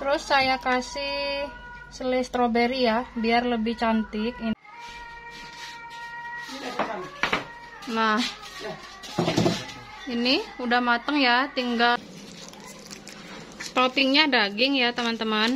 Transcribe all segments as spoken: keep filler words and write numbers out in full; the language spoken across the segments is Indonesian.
Terus saya kasih selai stroberi ya, biar lebih cantik. Nah, ini udah mateng ya, tinggal toppingnya daging ya teman-teman.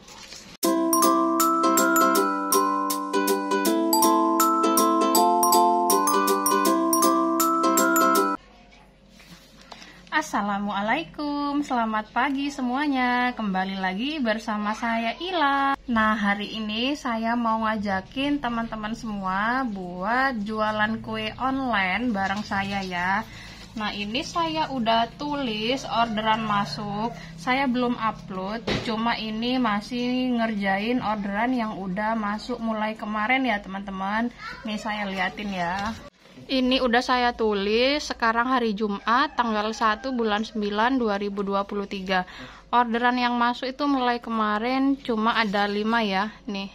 Assalamualaikum, selamat pagi semuanya. Kembali lagi bersama saya Ila. Nah, hari ini saya mau ngajakin teman-teman semua buat jualan kue online bareng saya ya. Nah, ini saya udah tulis orderan masuk. Saya belum upload, cuma ini masih ngerjain orderan yang udah masuk mulai kemarin ya teman-teman. Nih saya liatin ya. Ini udah saya tulis, sekarang hari Jumat tanggal satu bulan sembilan dua ribu dua puluh tiga. Orderan yang masuk itu mulai kemarin cuma ada lima ya, nih.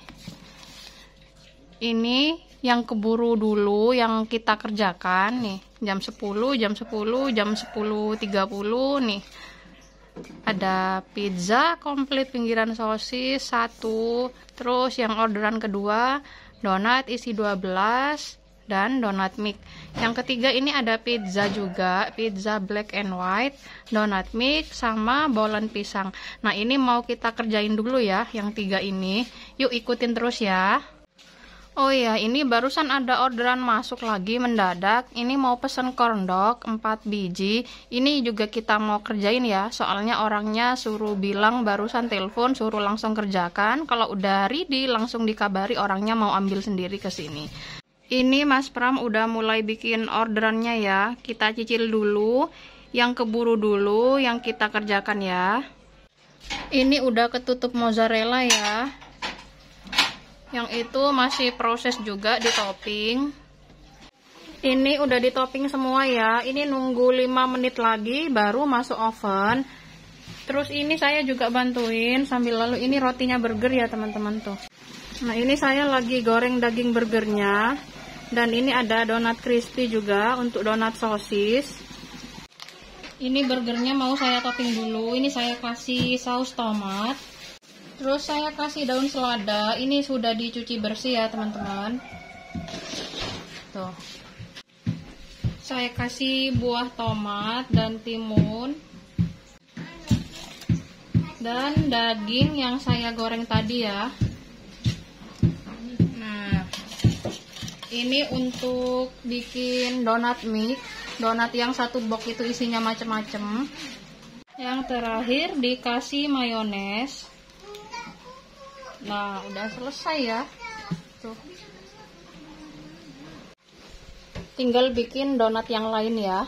Ini yang keburu dulu yang kita kerjakan nih, jam sepuluh, jam sepuluh, jam sepuluh tiga puluh nih. Ada pizza komplit pinggiran sosis satu, terus yang orderan kedua donat isi dua belas dan donat mix. Yang ketiga ini ada pizza juga, pizza black and white, donat mix sama bolen pisang. Nah, ini mau kita kerjain dulu ya yang tiga ini. Yuk ikutin terus ya. Oh ya, ini barusan ada orderan masuk lagi mendadak. Ini mau pesen corn dog empat biji. Ini juga kita mau kerjain ya, soalnya orangnya suruh bilang barusan telepon suruh langsung kerjakan. Kalau udah ready langsung dikabari orangnya mau ambil sendiri ke sini. Ini Mas Pram udah mulai bikin orderannya ya. Kita cicil dulu yang keburu dulu yang kita kerjakan ya. Ini udah ketutup mozzarella ya. Yang itu masih proses juga di topping. Ini udah di topping semua ya. Ini nunggu lima menit lagi baru masuk oven. Terus ini saya juga bantuin sambil lalu ini rotinya burger ya teman-teman tuh. Nah, ini saya lagi goreng daging burgernya. Dan ini ada donat crispy juga untuk donat sosis. Ini burgernya mau saya topping dulu. Ini saya kasih saus tomat. Terus saya kasih daun selada. Ini sudah dicuci bersih ya teman-teman. Tuh. Saya kasih buah tomat dan timun. Dan daging yang saya goreng tadi ya. Ini untuk bikin donat mix. Donat yang satu box itu isinya macam-macam. Yang terakhir dikasih mayones. Nah, udah selesai ya. Tuh. Tinggal bikin donat yang lain ya.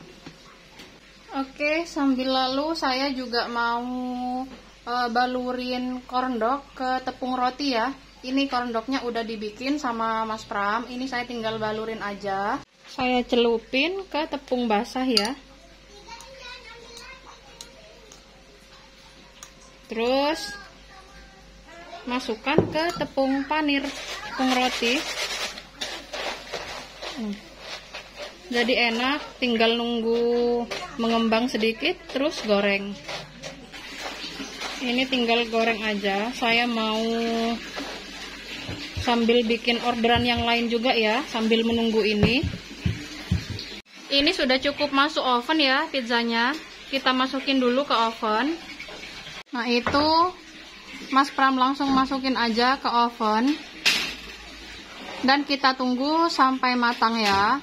Oke, sambil lalu saya juga mau uh, balurin corn dog ke tepung roti ya. Ini corn dognya udah dibikin sama Mas Pram. Ini saya tinggal balurin aja. Saya celupin ke tepung basah ya. Terus masukkan ke tepung panir, tepung roti. Hmm. Jadi enak, tinggal nunggu mengembang sedikit terus goreng. Ini tinggal goreng aja. Saya mau sambil bikin orderan yang lain juga ya, sambil menunggu ini. Ini sudah cukup masuk oven ya pizzanya. Kita masukin dulu ke oven. Nah, itu Mas Pram langsung masukin aja ke oven. Dan kita tunggu sampai matang ya.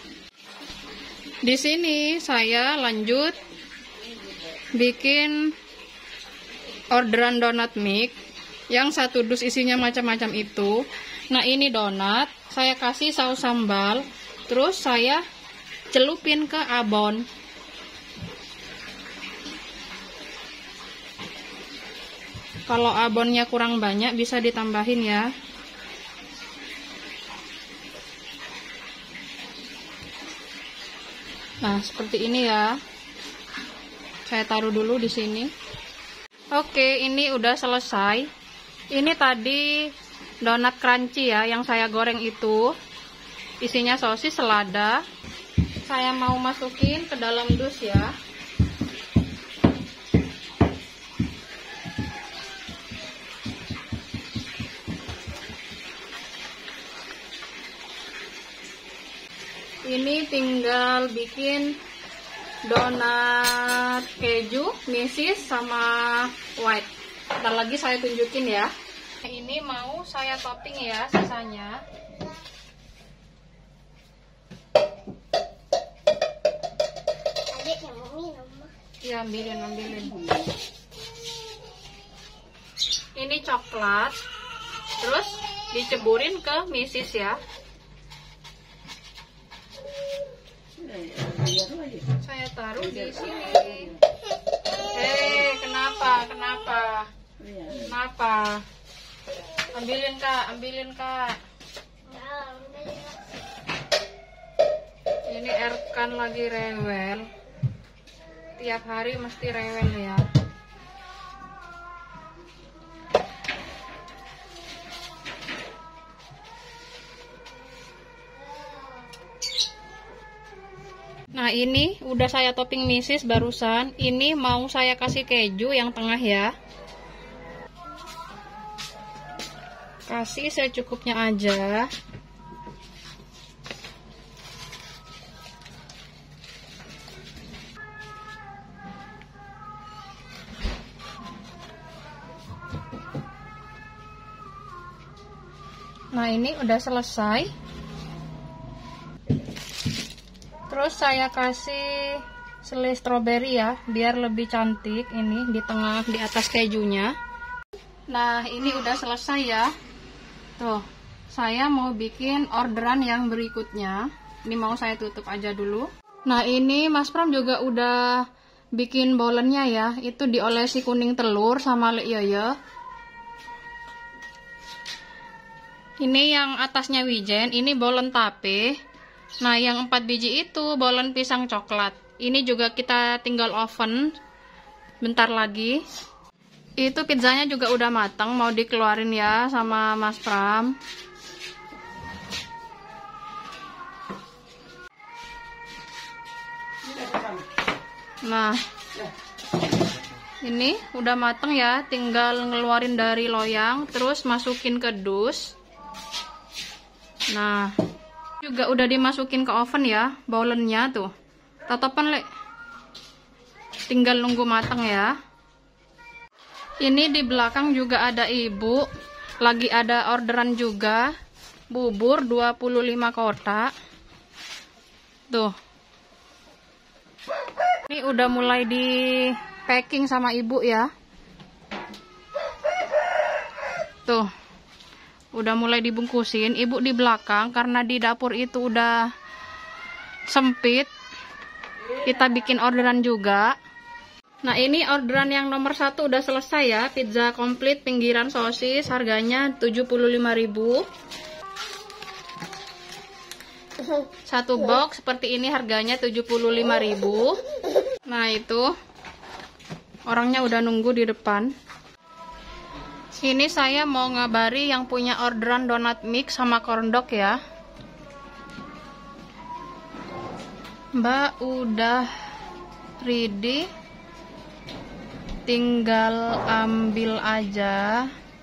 Di sini saya lanjut bikin orderan donat mix. Yang satu dus isinya macam-macam itu. Nah, ini donat, saya kasih saus sambal, terus saya celupin ke abon. Kalau abonnya kurang banyak bisa ditambahin ya. Nah, seperti ini ya. Saya taruh dulu di sini. Oke, ini udah selesai. Ini tadi donat crunchy ya, yang saya goreng itu. Isinya sosis, selada. Saya mau masukin ke dalam dus ya. Ini tinggal bikin donat keju, mesis, sama white. Ntar lagi saya tunjukin ya. Ini mau saya topping ya sisanya. Adik yang mau minum. Ya, ambilin, ambilin. Ini coklat. Terus diceburin ke mesis ya. Saya taruh di sini. Hei, kenapa? Kenapa? Kenapa? Ambilin kak, ambilin kak. Ini Erkan lagi rewel. Tiap hari mesti rewel ya. Nah, ini udah saya topping mesis barusan. Ini mau saya kasih keju yang tengah ya. Kasih secukupnya aja. Nah, ini udah selesai. Terus saya kasih selai stroberi ya, biar lebih cantik. Ini di tengah, di atas kejunya. Nah, ini udah selesai ya. Tuh, saya mau bikin orderan yang berikutnya. Ini mau saya tutup aja dulu. Nah, ini Mas Pram juga udah bikin bolennya ya. Itu diolesi kuning telur sama Lek Yoyo. Ini yang atasnya wijen, ini bolen tape. Nah, yang empat biji itu bolen pisang coklat. Ini juga kita tinggal oven bentar lagi. Itu pizzanya juga udah matang, mau dikeluarin ya sama Mas Pram. Nah, ini udah matang ya, tinggal ngeluarin dari loyang, terus masukin ke dus. Nah, juga udah dimasukin ke oven ya, bolennya tuh. Tatapan Lek. Tinggal nunggu matang ya. Ini di belakang juga ada ibu, lagi ada orderan juga. Bubur dua puluh lima kotak. Tuh. Ini udah mulai di packing sama ibu ya. Tuh. Udah mulai dibungkusin. Ibu di belakang karena di dapur itu udah sempit. Kita bikin orderan juga. Nah, ini orderan yang nomor satu udah selesai ya. Pizza komplit pinggiran sosis, harganya tujuh puluh lima ribu. Satu box seperti ini harganya tujuh puluh lima ribu. Nah, itu orangnya udah nunggu di depan. Ini saya mau ngabari yang punya orderan donat mix sama corn dog ya. Mbak udah ready, tinggal ambil aja.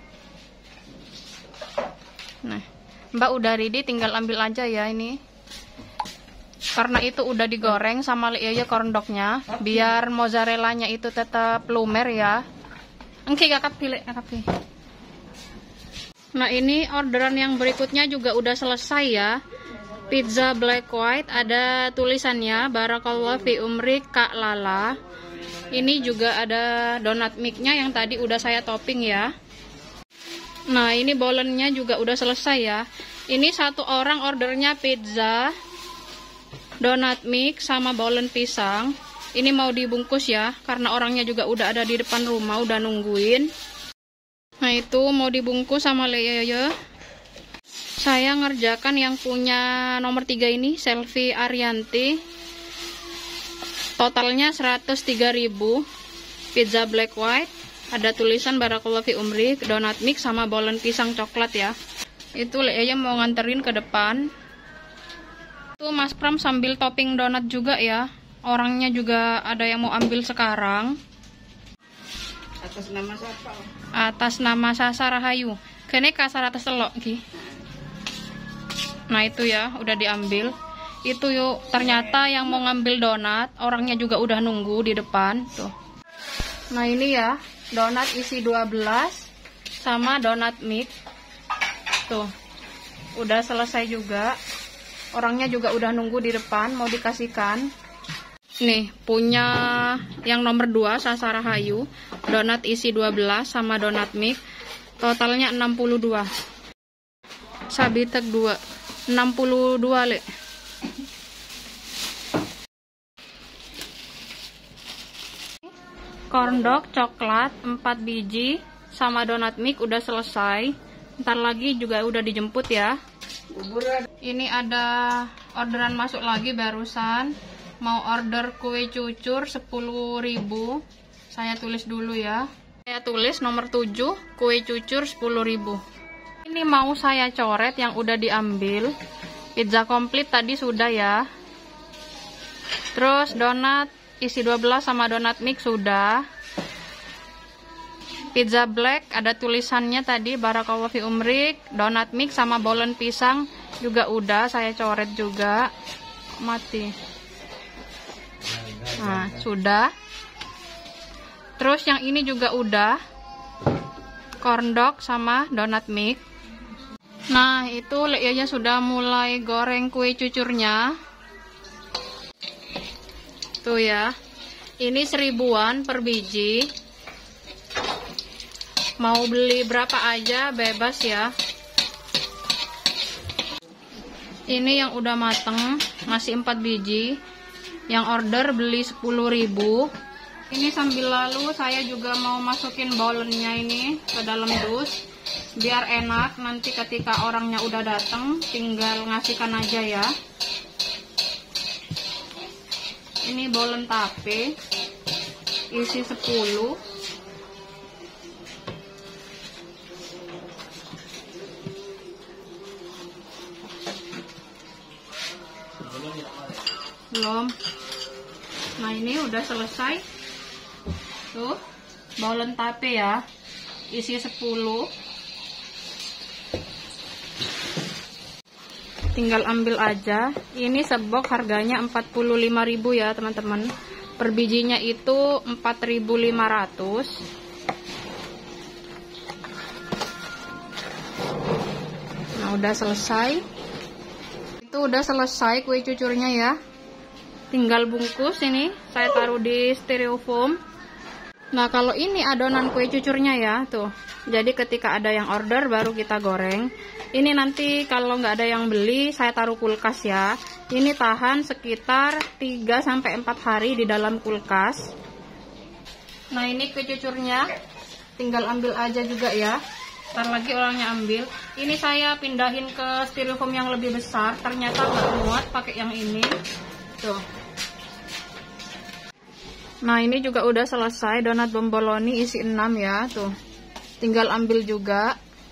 Nah, Mbak udah ready, tinggal ambil aja ya ini. Karena itu udah digoreng sama Lek corn dognya, biar mozzarellanya itu tetap lumer ya. Engki kakak pilih, kakak pilih. Nah, ini orderan yang berikutnya juga udah selesai ya. Pizza black white, ada tulisannya Barakallah fi umrik Kak Lala. Ini juga ada donat mix-nya yang tadi udah saya topping ya. Nah, ini bolennya juga udah selesai ya. Ini satu orang ordernya pizza, donat mix sama bolen pisang. Ini mau dibungkus ya, karena orangnya juga udah ada di depan rumah, udah nungguin. Nah, itu mau dibungkus sama Lek Yoyo. Saya ngerjakan yang punya nomor tiga ini, Selvi Arianti. Totalnya seratus tiga ribu. Pizza black white, ada tulisan Barakallah fi umrik, donat mix sama bolen pisang coklat ya. Itu Lek Yoyo mau nganterin ke depan. Tuh Mas Pram sambil topping donat juga ya. Orangnya juga ada yang mau ambil sekarang. Atas nama siapa? Atas nama Sasa Rahayu. Kene kasar atas telok ki. Nah, itu ya udah diambil. Itu yuk, ternyata yang mau ngambil donat orangnya juga udah nunggu di depan tuh. Nah ini ya, donat isi dua belas sama donat mix. Tuh, udah selesai juga. Orangnya juga udah nunggu di depan mau dikasihkan. Nih, punya yang nomor dua Sasa Rahayu, donat isi dua belas sama donat mix. Totalnya enam puluh dua. Sabitek dua, enam puluh dua, Le. Corn dog coklat empat biji sama donat mix udah selesai. Ntar lagi juga udah dijemput ya. Ini ada orderan masuk lagi barusan. Mau order kue cucur sepuluh ribu. Saya tulis dulu ya. Saya tulis nomor tujuh, kue cucur sepuluh ribu. Ini mau saya coret yang udah diambil. Pizza komplit tadi sudah ya. Terus donat isi dua belas sama donat mix sudah. Pizza black ada tulisannya tadi Barakallahu fi umrik. Donat mix sama bolen pisang juga udah saya coret juga. Mati. Nah, sudah. Terus yang ini juga udah. Corn dog sama donat mix. Nah, itu Leia sudah mulai goreng kue cucurnya. Tuh ya. Ini seribuan per biji. Mau beli berapa aja bebas ya. Ini yang udah mateng, masih empat biji. Yang order beli sepuluh ribu. Ini sambil lalu saya juga mau masukin bolennya ini ke dalam dus. Biar enak nanti ketika orangnya udah datang tinggal ngasihkan aja ya. Ini bolen tape isi sepuluh. Belum. Nah ini udah selesai. Tuh, bolen tape ya, isi sepuluh. Tinggal ambil aja. Ini sebok harganya empat puluh lima ribu ya teman-teman. Per bijinya itu empat ribu lima ratus. Nah udah selesai. Itu udah selesai kue cucurnya ya. Tinggal bungkus ini, saya taruh di styrofoam. Nah kalau ini adonan kue cucurnya ya, tuh. Jadi ketika ada yang order baru kita goreng. Ini nanti kalau nggak ada yang beli, saya taruh kulkas ya. Ini tahan sekitar tiga sampai empat hari di dalam kulkas. Nah ini kue cucurnya, tinggal ambil aja juga ya. Ntar lagi orangnya ambil. Ini saya pindahin ke styrofoam yang lebih besar. Ternyata nggak muat pakai yang ini. Tuh. Nah ini juga udah selesai donat bomboloni isi enam ya tuh. Tinggal ambil juga.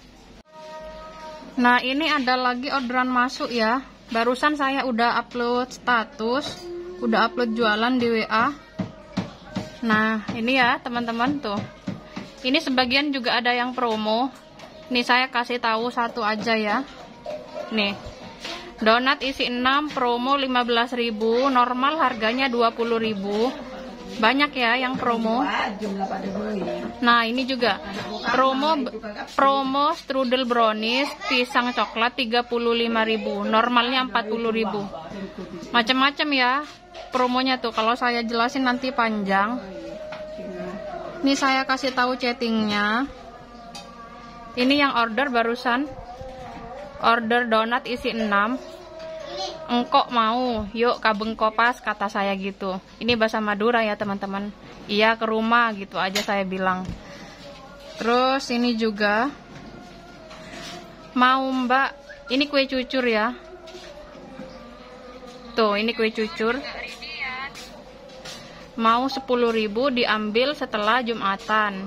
Nah ini ada lagi orderan masuk ya. Barusan saya udah upload status, udah upload jualan di W A. Nah ini ya teman-teman tuh. Ini sebagian juga ada yang promo. Nih saya kasih tahu satu aja ya. Nih. Donat isi enam promo lima belas ribu, normal harganya dua puluh ribu. Banyak ya yang promo. Nah, ini juga promo promo strudel brownies pisang coklat tiga puluh lima ribu, normalnya empat puluh ribu. Macam-macam ya promonya tuh. Kalau saya jelasin nanti panjang. Ini saya kasih tahu chattingnya. Ini yang order barusan. Order donat isi enam. Engkok mau, yuk kabeng kopas, kata saya gitu. Ini bahasa Madura ya teman-teman. Iya ke rumah gitu aja saya bilang. Terus ini juga mau mbak, ini kue cucur ya. Tuh ini kue cucur. Mau sepuluh ribu diambil setelah Jumatan.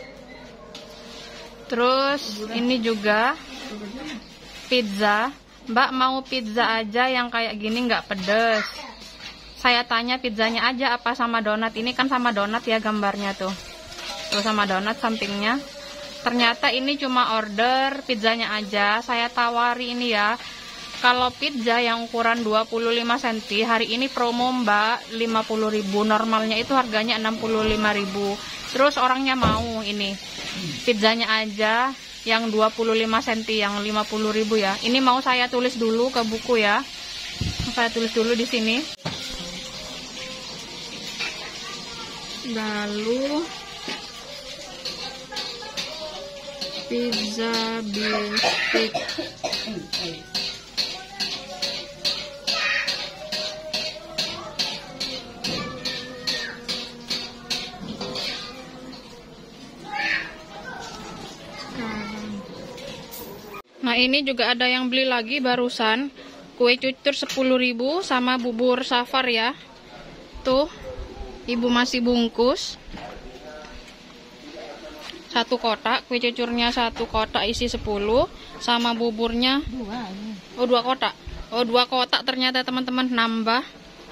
Terus ini juga pizza. Mbak mau pizza aja yang kayak gini nggak pedes. Saya tanya pizzanya aja apa sama donat. Ini kan sama donat ya gambarnya tuh. Tuh sama donat sampingnya. Ternyata ini cuma order pizzanya aja. Saya tawari ini ya. Kalau pizza yang ukuran dua puluh lima sentimeter hari ini promo Mbak lima puluh ribu, normalnya itu harganya enam puluh lima ribu. Terus orangnya mau ini pizzanya aja yang dua puluh lima sentimeter yang lima puluh ribu ya. Ini mau saya tulis dulu ke buku ya. Saya tulis dulu di sini. Lalu pizza bistik. Nah, ini juga ada yang beli lagi barusan. Kue cucur sepuluh ribu sama bubur safar ya. Tuh, ibu masih bungkus. Satu kotak, kue cucurnya satu kotak isi sepuluh. Sama buburnya oh dua kotak. Oh dua kotak ternyata teman-teman, nambah.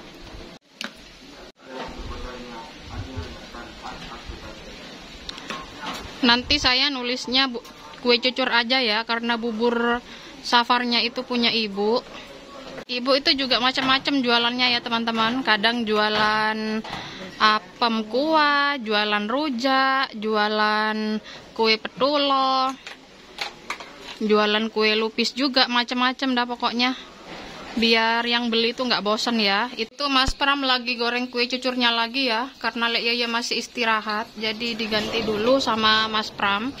Nanti saya nulisnya bu kue cucur aja ya, karena bubur safarnya itu punya ibu. Ibu itu juga macam-macam jualannya ya teman-teman. Kadang jualan apem kuah, jualan rujak, jualan kue petulo, jualan kue lupis juga, macam-macam dah pokoknya. Biar yang beli itu nggak bosan ya. Itu Mas Pram lagi goreng kue cucurnya lagi ya, karena Lek Yaya masih istirahat, jadi diganti dulu sama Mas Pram.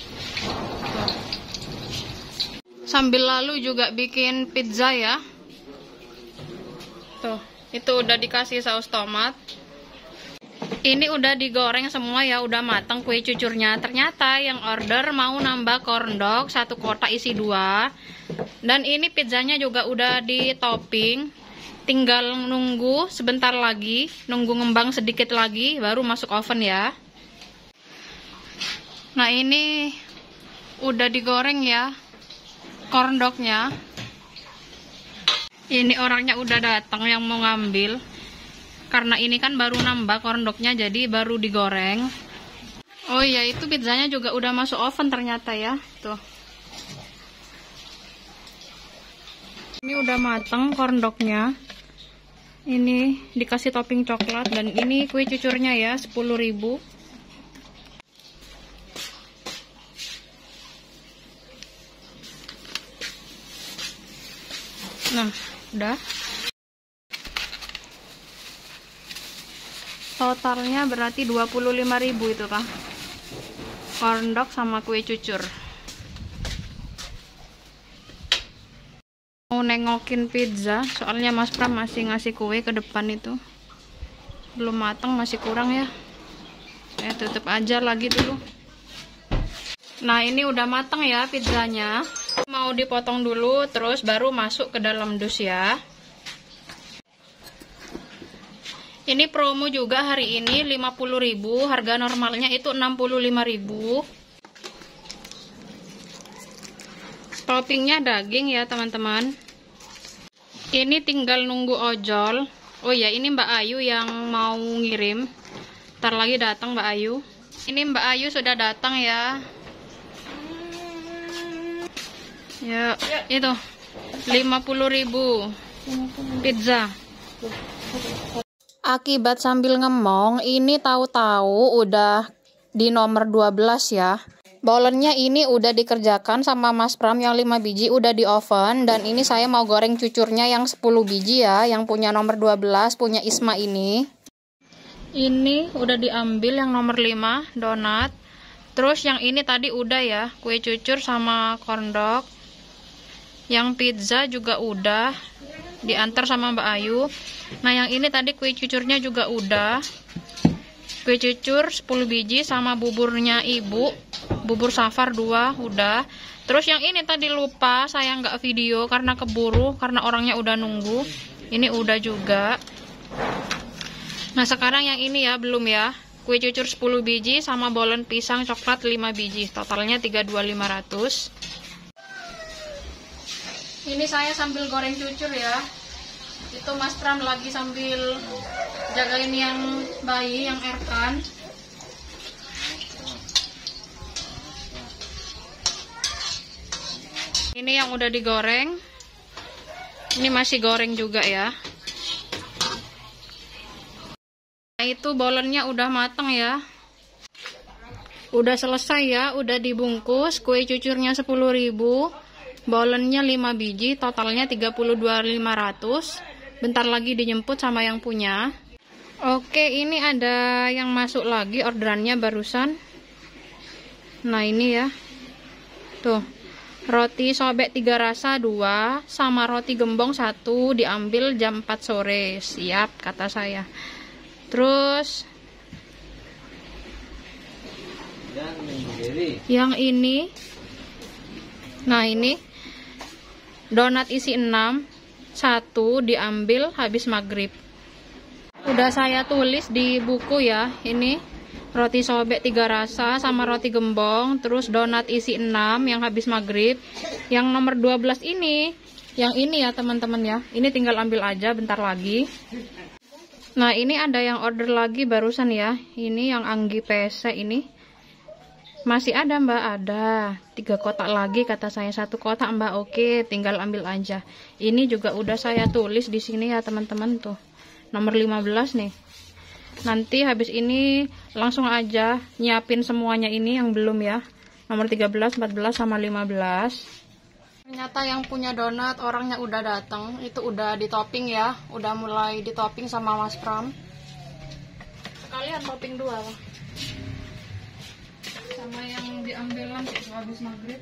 Sambil lalu juga bikin pizza ya. Tuh, itu udah dikasih saus tomat. Ini udah digoreng semua ya, udah matang kue cucurnya. Ternyata yang order mau nambah corn dog satu kotak isi dua. Dan ini pizzanya juga udah di topping. Tinggal nunggu sebentar lagi, nunggu ngembang sedikit lagi baru masuk oven ya. Nah, ini udah digoreng ya corn dognya. Ini orangnya udah datang yang mau ngambil. Karena ini kan baru nambah corn dognya, jadi baru digoreng. Oh iya, itu pizzanya juga udah masuk oven ternyata ya. Tuh. Ini udah matang corn dognya. Ini dikasih topping coklat, dan ini kue cucurnya ya, sepuluh ribu. Nah, udah. Totalnya berarti dua puluh lima ribu itu kah? Corn dog sama kue cucur. Mau nengokin pizza, soalnya Mas Pram masih ngasih kue ke depan itu. Belum matang, masih kurang ya. Saya tutup aja lagi dulu. Nah, ini udah matang ya pizzanya. Mau dipotong dulu, terus baru masuk ke dalam dus ya. Ini promo juga hari ini lima puluh ribu, harga normalnya itu enam puluh lima ribu. Toppingnya daging ya teman-teman. Ini tinggal nunggu ojol. Oh ya, ini Mbak Ayu yang mau ngirim. Ntar lagi datang Mbak Ayu. Ini Mbak Ayu sudah datang ya. Ya, itu lima puluh ribu pizza. Akibat sambil ngemong, ini tahu-tahu udah di nomor dua belas ya. Bolennya ini udah dikerjakan sama Mas Pram yang lima biji, udah di oven. Dan ini saya mau goreng cucurnya yang sepuluh biji ya, yang punya nomor dua belas, punya Isma ini. Ini udah diambil yang nomor lima, donat. Terus yang ini tadi udah ya, kue cucur sama corn dog. Yang pizza juga udah diantar sama Mbak Ayu. Nah, yang ini tadi kue cucurnya juga udah. Kue cucur sepuluh biji sama buburnya ibu, bubur safar dua udah. Terus yang ini tadi lupa saya nggak video karena keburu, karena orangnya udah nunggu. Ini udah juga. Nah, sekarang yang ini ya belum ya. Kue cucur sepuluh biji sama bolen pisang coklat lima biji. Totalnya tiga puluh dua ribu lima ratus. Ini saya sambil goreng cucur ya. Itu Mas Pram lagi sambil jagain yang bayi, yang Erkan. Ini yang udah digoreng. Ini masih goreng juga ya. Nah, itu bolennya udah mateng ya. Udah selesai ya, udah dibungkus. Kue cucurnya sepuluh ribu, bolennya lima biji, totalnya tiga puluh dua ribu lima ratus. Bentar lagi dijemput sama yang punya. Oke, ini ada yang masuk lagi orderannya barusan. Nah, ini ya. Tuh. Roti sobek tiga rasa dua sama roti gembong satu diambil jam empat sore. Siap kata saya. Terus yang ini, nah ini donat isi enam, satu diambil habis maghrib. Udah saya tulis di buku ya, ini roti sobek tiga rasa sama roti gembong, terus donat isi enam yang habis maghrib. Yang nomor dua belas ini, yang ini ya teman-teman ya, ini tinggal ambil aja bentar lagi. Nah, ini ada yang order lagi barusan ya, ini yang Anggi P S C ini. Masih ada mbak, ada tiga kotak lagi kata saya, satu kotak mbak, oke tinggal ambil aja. Ini juga udah saya tulis di sini ya teman-teman, tuh nomor lima belas nih. Nanti habis ini langsung aja nyiapin semuanya ini yang belum ya, nomor tiga belas, empat belas sama lima belas. Ternyata yang punya donat orangnya udah datang, itu udah ditopping ya, udah mulai ditopping sama Mas Pram. Sekalian topping dua lah, sama yang diambil nanti habis maghrib.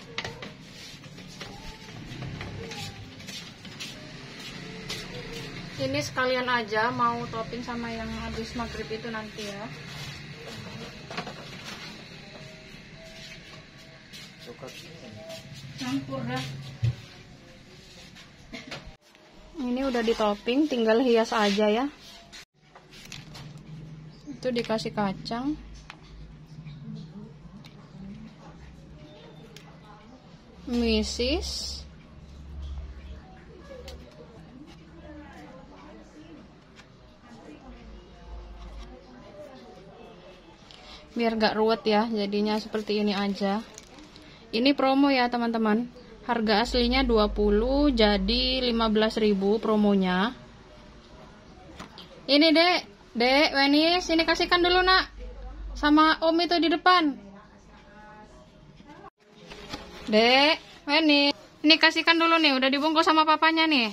Ini sekalian aja mau topping sama yang habis maghrib itu nanti ya. Campur dah. Ini udah ditopping, tinggal hias aja ya. Itu dikasih kacang. Misis, biar gak ruwet ya, jadinya seperti ini aja. Ini promo ya teman-teman, harga aslinya dua puluh jadi lima belas ribu promonya. Ini dek, dek Wenis, ini kasihkan dulu nak sama om itu di depan. Dek, Weni, ini kasihkan dulu nih, udah dibungkus sama papanya nih.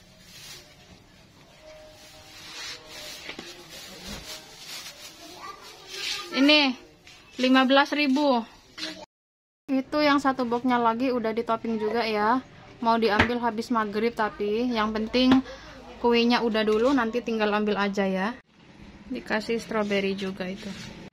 Ini lima belas ribu. Itu yang satu boxnya lagi udah ditopping juga ya. Mau diambil habis maghrib, tapi yang penting kuenya udah dulu, nanti tinggal ambil aja ya. Dikasih strawberry juga itu.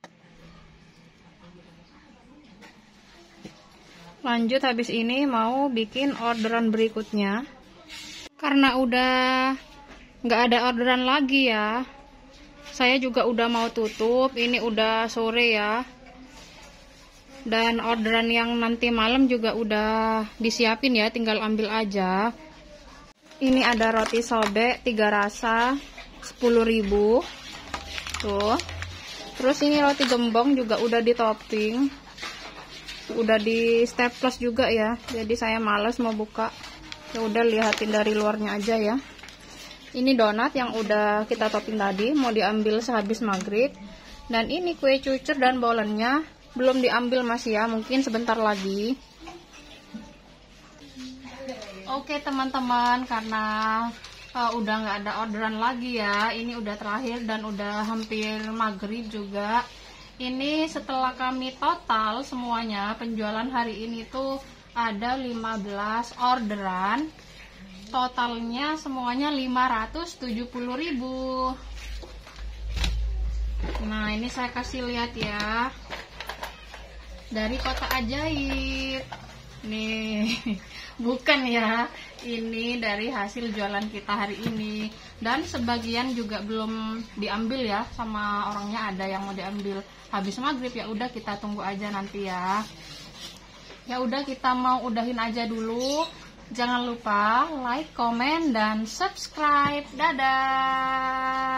Lanjut habis ini mau bikin orderan berikutnya. Karena udah nggak ada orderan lagi ya. Saya juga udah mau tutup. Ini udah sore ya. Dan orderan yang nanti malam juga udah disiapin ya. Tinggal ambil aja. Ini ada roti sobek tiga rasa sepuluh ribu. Tuh. Terus ini roti gembong juga udah ditopping. Udah di staples juga ya, jadi saya males mau buka, ya udah lihatin dari luarnya aja ya. Ini donat yang udah kita topping tadi, mau diambil sehabis maghrib. Dan ini kue cucur dan bolennya belum diambil masih ya, mungkin sebentar lagi. Oke teman-teman, karena uh, udah nggak ada orderan lagi ya, ini udah terakhir dan udah hampir maghrib juga. Ini setelah kami total semuanya, penjualan hari ini tuh ada lima belas orderan. Totalnya semuanya lima ratus tujuh puluh ribu. Nah, ini saya kasih lihat ya. Dari kotak ajaib. Nih, bukan ya. Ini dari hasil jualan kita hari ini. Dan sebagian juga belum diambil ya, sama orangnya ada yang mau diambil habis maghrib. Ya udah, kita tunggu aja nanti ya. Ya udah, kita mau udahin aja dulu. Jangan lupa like, komen, dan subscribe. Dadah.